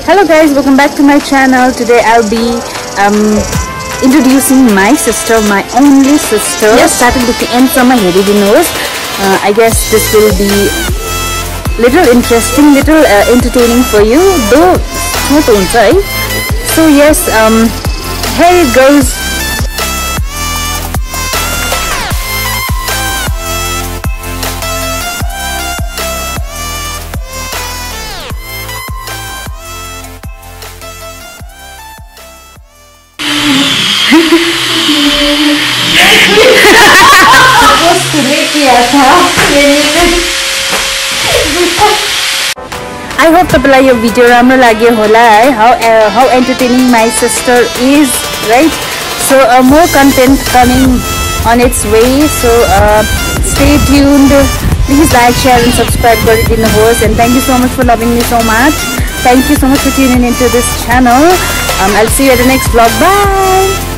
Hello guys, welcome back to my channel. Today I'll be introducing my sister, my only sister. Yes, starting with the end from my head nose. I guess this will be little interesting, little entertaining for you, though not right? So yes, here it goes. I hope tapalai yo video ramro lagyo hola hai. How entertaining my sister is, right? So more content coming on its way, so stay tuned. Please like, share and subscribe and thank you so much for loving me so much. Thank you so much for tuning into this channel. I'll see you at the next vlog. Bye.